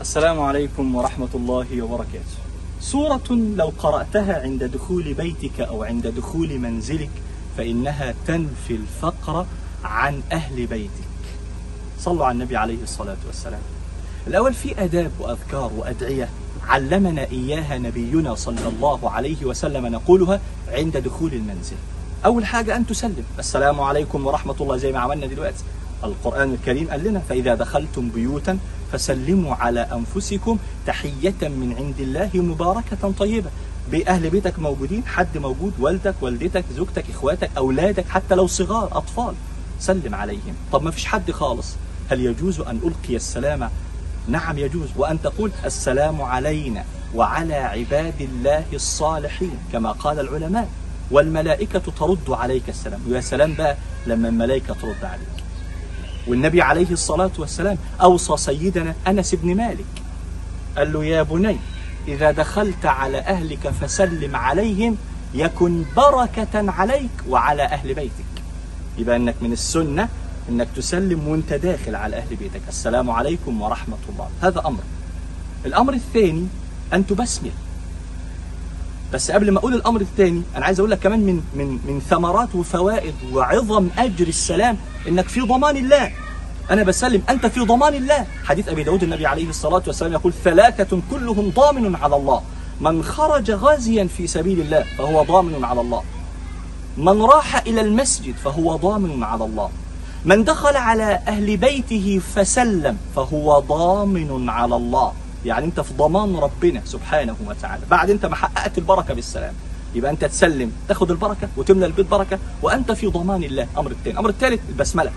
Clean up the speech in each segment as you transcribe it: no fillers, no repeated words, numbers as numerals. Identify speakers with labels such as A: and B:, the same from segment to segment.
A: السلام عليكم ورحمة الله وبركاته. سورة لو قرأتها عند دخول بيتك أو عند دخول منزلك فإنها تنفي الفقر عن أهل بيتك. صلوا على النبي عليه الصلاة والسلام. الأول في آداب وأذكار وأدعية علمنا إياها نبينا صلى الله عليه وسلم نقولها عند دخول المنزل. أول حاجة أن تسلم، السلام عليكم ورحمة الله، زي ما عملنا دلوقتي. القرآن الكريم قال لنا فإذا دخلتم بيوتا فسلموا على أنفسكم تحية من عند الله مباركة طيبة. بأهل بيتك موجودين، حد موجود، والدك، والدتك، زوجتك، إخواتك، أولادك، حتى لو صغار أطفال، سلم عليهم. طب ما فيش حد خالص، هل يجوز أن ألقي السلام؟ نعم يجوز، وأن تقول السلام علينا وعلى عباد الله الصالحين كما قال العلماء، والملائكة ترد عليك السلام. ويا سلام بقى لما الملائكة ترد عليك. والنبي عليه الصلاة والسلام أوصى سيدنا أنس بن مالك، قال له يا بني إذا دخلت على أهلك فسلم عليهم يكن بركة عليك وعلى أهل بيتك. يبقى أنك من السنة أنك تسلم وانت داخل على أهل بيتك، السلام عليكم ورحمة الله. هذا أمر. الأمر الثاني أن تبسمل. بس قبل ما أقول الأمر الثاني أنا عايز أقول لك كمان من ثمرات وفوائد وعظم أجر السلام إنك في ضمان الله. أنا بسلم أنت في ضمان الله. حديث أبي داود النبي عليه الصلاة والسلام يقول ثلاثة كلهم ضامن على الله: من خرج غازيا في سبيل الله فهو ضامن على الله، من راح إلى المسجد فهو ضامن على الله، من دخل على أهل بيته فسلم فهو ضامن على الله. يعني أنت في ضمان ربنا سبحانه وتعالى بعد أنت ما حققت البركة بالسلام. يبقى أنت تسلم تاخد البركة وتملى البيت بركة وأنت في ضمان الله. أمر الثاني. الأمر الثالث البسملة.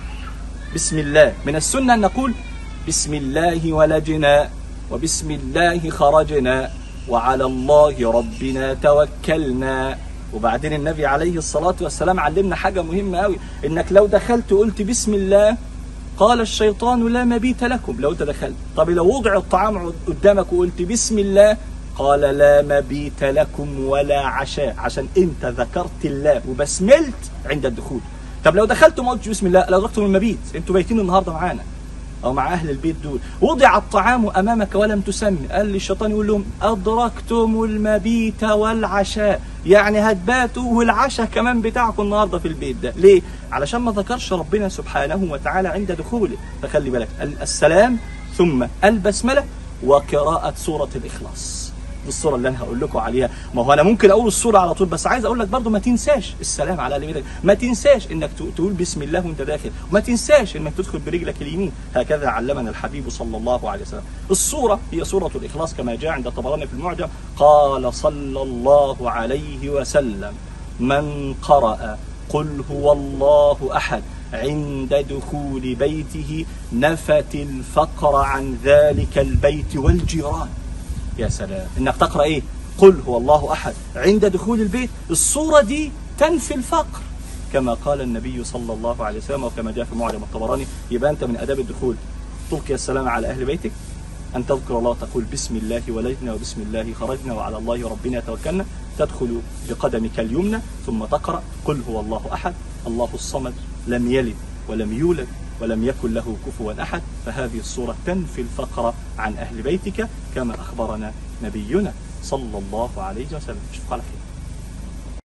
A: بسم الله. من السنة أن نقول بسم الله ولجنا وبسم الله خرجنا وعلى الله ربنا توكلنا. وبعدين النبي عليه الصلاة والسلام علمنا حاجة مهمة قوي، إنك لو دخلت وقلت بسم الله قال الشيطان لا مبيت لكم. لو انت دخلت، طب لو وضع الطعام قدامك وقلت بسم الله قال لا مبيت لكم ولا عشاء، عشان انت ذكرت الله وبسملت عند الدخول. طب لو دخلت وما قلتش بسم الله، لو ذكرتم المبيت، انتوا بايتين النهارده معانا او مع اهل البيت دول، وضع الطعام امامك ولم تسمي، قال لي الشيطان يقول لهم ادركتم المبيت والعشاء، يعني هتباتوا والعشاء كمان بتاعكم النهارده في البيت ده. ليه؟ علشان ما ذكرش ربنا سبحانه وتعالى عند دخوله. فخلي بالك، السلام ثم البسمله وقراءه سوره الاخلاص. دي الصوره اللي انا هقول لكم عليها. ما هو انا ممكن اقول الصوره على طول، بس عايز اقول لك برضو ما تنساش السلام على اهل بيتك، ما تنساش انك تقول بسم الله وانت داخل، وما تنساش انك تدخل برجلك اليمين. هكذا علمنا الحبيب صلى الله عليه وسلم. الصوره هي سوره الاخلاص كما جاء عند الطبراني في المعجم، قال صلى الله عليه وسلم من قرأ قل هو الله احد عند دخول بيته نفت الفقر عن ذلك البيت والجيران. يا سلام، انك تقرأ ايه؟ قل هو الله احد عند دخول البيت. الصورة دي تنفي الفقر كما قال النبي صلى الله عليه وسلم وكما جاء في معجم الطبراني. يبقى انت من اداب الدخول تلقي السلام على اهل بيتك، ان تذكر الله، تقول بسم الله ولجنا وبسم الله خرجنا وعلى الله ربنا توكلنا، تدخل بقدمك اليمنى ثم تقرأ قل هو الله احد الله الصمد لم يلد ولم يولد ولم يكن له كفوا أحد. فهذه الصورة تنفي الفقر عن أهل بيتك كما أخبرنا نبينا صلى الله عليه وسلم. اشوفك على خير.